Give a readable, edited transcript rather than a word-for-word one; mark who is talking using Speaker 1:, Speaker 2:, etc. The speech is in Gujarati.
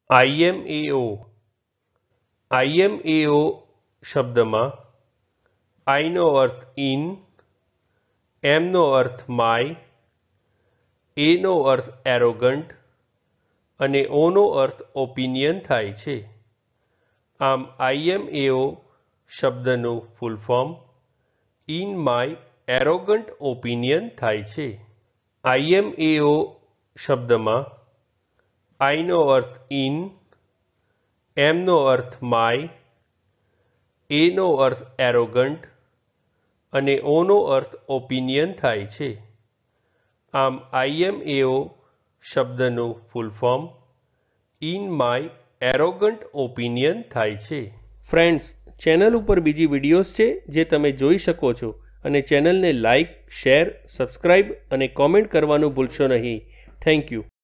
Speaker 1: IMAO IMAO શબ્દમાં I નો અર્થ ઇન, M નો અર્થ માય, A નો અર્થ એરોગન્ટ અને O નો અર્થ ઓપિનિયન થાય છે. આમ IMAO શબ્દનું full form in my arrogant opinion થાય છે. IMAO શબ્દમાં I નો અર્થ ઇન, M નો અર્થ માય, A નો અર્થ એરોગન્ટ અને O નો અર્થ ઓપિનિયન થાય છે. આમ IMAO શબ્દનું full form in my arrogant opinion થાય છે. ફ્રેન્ડ્સ, ચેનલ ઉપર બીજી વિડીયોઝ છે જે તમે જોઈ શકો છો અને ચેનલને લાઇક, શેર, સબસ્ક્રાઇબ અને કોમેન્ટ કરવાનું ભૂલશો નહીં. Thank you.